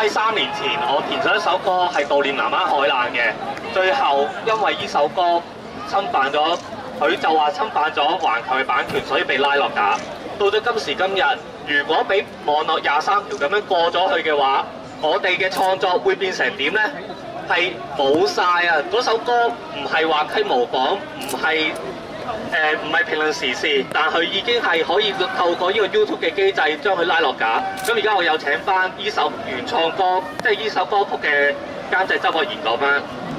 喺3年前，我填咗一首歌係悼念南丫海難嘅，最後因為呢首歌侵犯咗，佢就話侵犯咗環球嘅版權，所以被拉落架。到咗今時今日，如果俾網絡23條咁樣過咗去嘅話，我哋嘅創作會變成點呢？係冇晒啊！嗰首歌唔係話溪模仿，唔係評論時事，但佢已經係可以透過呢個 YouTube 嘅機制將佢拉落架。咁而家我有請翻呢首原創歌，即係呢首歌曲嘅監製周博賢講翻。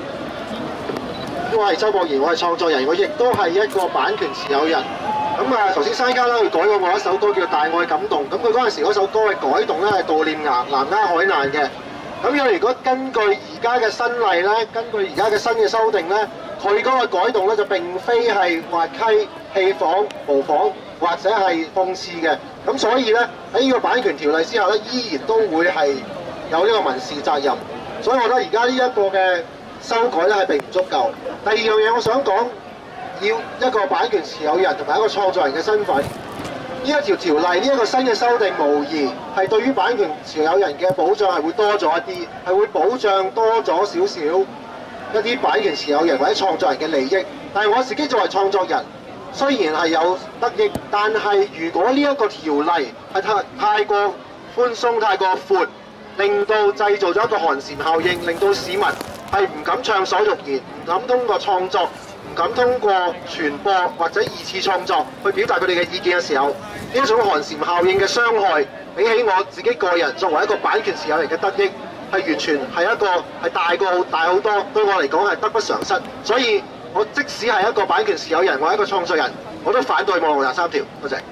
我係周博賢，我係創作人，我亦都係一個版權持有人。咁頭先山家啦，佢改過我一首歌叫《大愛感動》，咁佢嗰陣時嗰首歌嘅改動咧係悼念南丫海難嘅。咁如果根據而家嘅新例咧，根據而家嘅新嘅修訂咧，佢嗰個改動咧就並非係滑稽、戲仿、模仿或者係諷刺嘅。咁所以咧喺呢個版權條例之下咧，依然都會係有呢個民事責任。所以我覺得而家呢一個嘅修改咧係並唔足夠。第二樣嘢我想講，要一個版權持有人同埋一個創作人嘅身份。呢一條條例，呢一個新嘅修訂，無疑係對於版權持有人嘅保障係會多咗一啲，係會保障多咗少少一啲版權持有人或者創作人嘅利益。但係我自己作為創作人，雖然係有得益，但係如果呢一個條例係太過寬鬆、太過闊，令到製造咗一個寒蟬效應，令到市民係唔敢暢所欲言，唔敢通過創作，唔敢通過傳播或者二次創作去表達佢哋嘅意見嘅時候，呢一種寒蟬效應嘅傷害，比起我自己個人作為一個版權持有人嘅得益，係完全係一個係大好多，對我嚟講係得不償失。所以我即使係一個版權持有人或者一個創作人，我都反對網絡23條。多謝。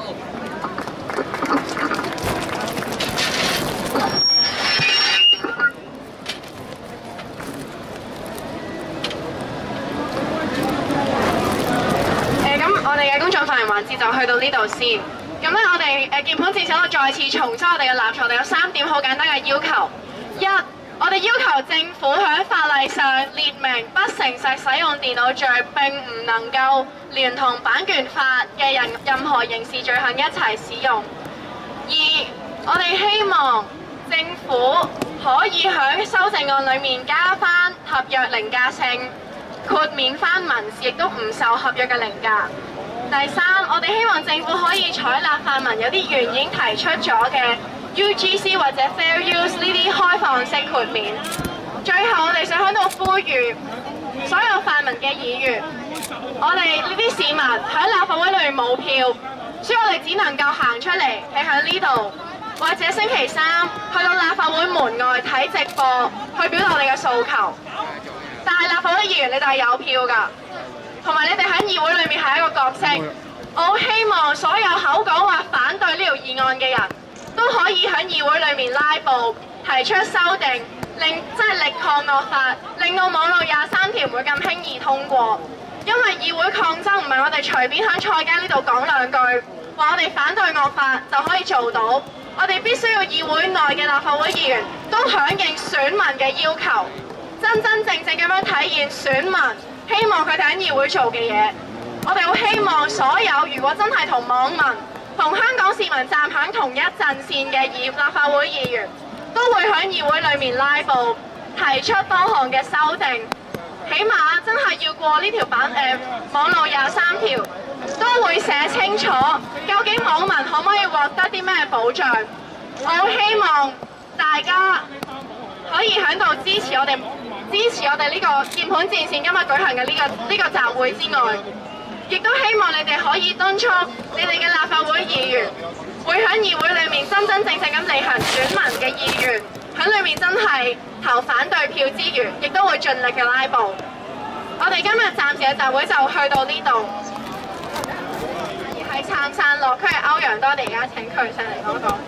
公眾發言環節就去到呢度先。咁咧，我哋鍵盤戰士我再次重申我哋嘅立場，我哋有3點好簡單嘅要求。一，我哋要求政府喺法例上列明不誠實使用電腦罪並唔能夠連同版權法嘅任何刑事罪行一齊使用。二，我哋希望政府可以喺修正案裡面加翻合約凌駕性，豁免翻民事亦都唔受合約嘅凌駕。第三，我哋希望政府可以採納泛民有啲原已經提出咗嘅 UGC 或者 Fair Use 呢啲開放式豁免。最後，我哋想喺度呼籲所有泛民嘅議員，我哋呢啲市民喺立法會裏面冇票，所以我哋只能夠行出嚟企喺呢度，或者星期三去到立法會門外睇直播，去表達我哋嘅訴求。但係立法會議員，你哋係有票㗎。同埋你哋喺議會裏面係一個角色，我好希望所有口講話反對呢條議案嘅人都可以喺議會裏面拉布，提出修訂，力抗惡法，令到網絡23條唔會咁輕易通過。因為議會抗爭唔係我哋隨便喺菜街呢度講兩句，話我哋反對惡法就可以做到。我哋必須要議會內嘅立法會議員都響應選民嘅要求，真正咁樣體現選民希望佢哋喺議會做嘅嘢。我哋好希望所有如果真係同網民、同香港市民站喺同一陣線嘅立法會議員，都會喺議會裏面拉布，提出多項嘅修訂，起碼真係要過呢條網絡23條，都會寫清楚究竟網民可唔可以獲得啲咩保障。我好希望大家可以喺度支持我哋呢個鍵盤戰線今日舉行嘅呢個集會之外，亦都希望你哋可以敦促你哋嘅立法會議員，會喺議會裏面真正咁履行選民嘅意願，喺裏面真係投反對票之餘，亦都會盡力嘅拉布。我哋今日暫時嘅集會就去到呢度。而喺撐傘落區嘅歐陽多，我哋而家請佢上嚟講講。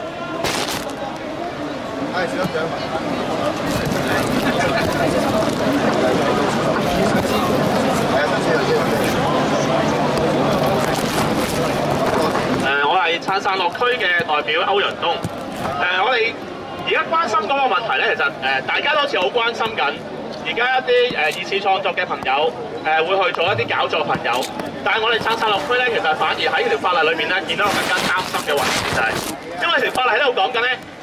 我係撐傘落區嘅代表歐陽東。我哋而家關心嗰個問題咧，其實大家都好似好關心緊。而家一啲二次創作嘅朋友會去做一啲搞作朋友，但係我哋撐傘落區咧，其實反而喺條法例裏面咧見到個更加擔心嘅環節就係，因為條法例喺度講緊咧，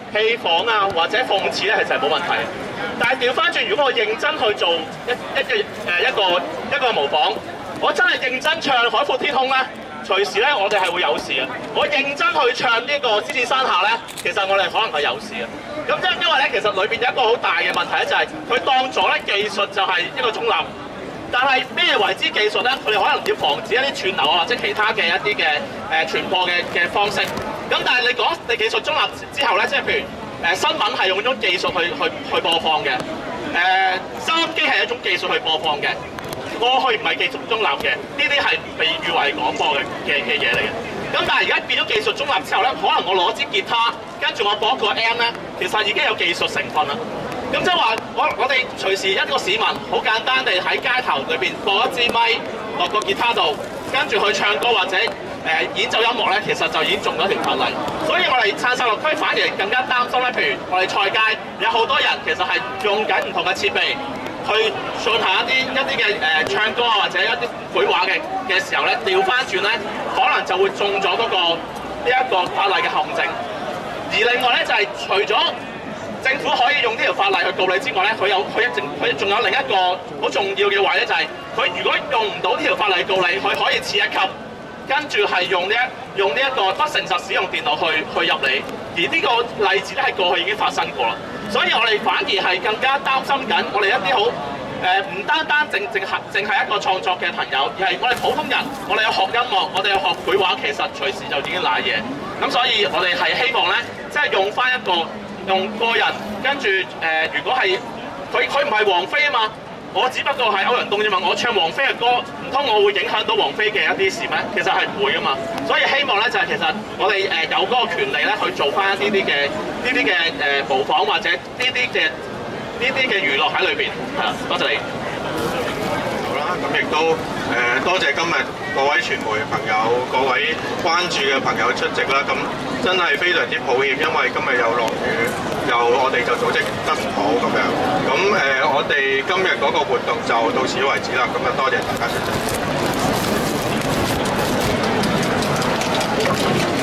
戲仿啊或者諷刺咧，其實係冇問題。但係調翻轉，如果我認真去做一個模仿，我真係認真唱《海闊天空》咧，隨時咧我哋係會有事嘅。我認真去唱呢個《獅子山下》咧，其實我哋可能係有事嘅。咁因為咧，其實裏邊有一個好大嘅問題咧，就係佢當咗咧技術就係一個中立。但係咩為之技術咧？佢哋可能要防止一啲串流啊，或者其他嘅一啲嘅傳播嘅方式。咁但係你講你技術中立之後咧，即係譬如新聞係用一種技術去播放嘅，收音機係一種技術去播放嘅。過去唔係技術中立嘅，呢啲係被譽為廣播嘅嘢嚟嘅。咁但係而家變咗技術中立之後咧，可能我攞支吉他，跟住我播一個 M 咧，其實已經有技術成分啦。咁即係話，我哋隨時一個市民好簡單地喺街頭裏邊播一支咪落個吉他度，跟住去唱歌或者演奏音樂咧，其實就已經中咗條法例。所以我哋撐晒落區反而更加擔心咧，譬如我哋菜街有好多人其實係用緊唔同嘅設備去進行一啲嘅唱歌啊或者一啲繪畫嘅時候咧，調翻轉咧，可能就會中咗嗰個呢一個法例嘅陷阱。而另外咧就係除咗政府可以用呢條法例去告你之外咧，佢仲有另一個好重要嘅位咧，就係佢如果用唔到呢條法例告你，佢可以次一級，跟住係用呢一個不誠實使用電腦去入你。而呢個例子咧喺過去已經發生過啦，所以我哋反而係更加擔心緊我哋一啲好唔單單淨係一個創作嘅朋友，而係我哋普通人，我哋有學音樂，我哋有學繪畫，其實隨時就已經賴嘢。咁所以我哋係希望咧，即係用翻一個。用個人跟住如果係佢唔係王菲啊嘛，我只不過係歐陽東啫嘛，我唱王菲嘅歌，唔通我會影響到王菲嘅一啲事咩？其實係唔會噶嘛，所以希望咧就係其實我哋有嗰個權利咧去做翻呢啲嘅模仿或者呢啲嘅娛樂喺裏邊，係啦，多謝你。 咁亦都多謝今日各位傳媒朋友、各位關注嘅朋友出席啦。咁真係非常之抱歉，因為今日又落雨，又我哋就組織得唔好咁樣。咁我哋今日嗰個活動就到此為止啦。咁啊，多謝大家出席。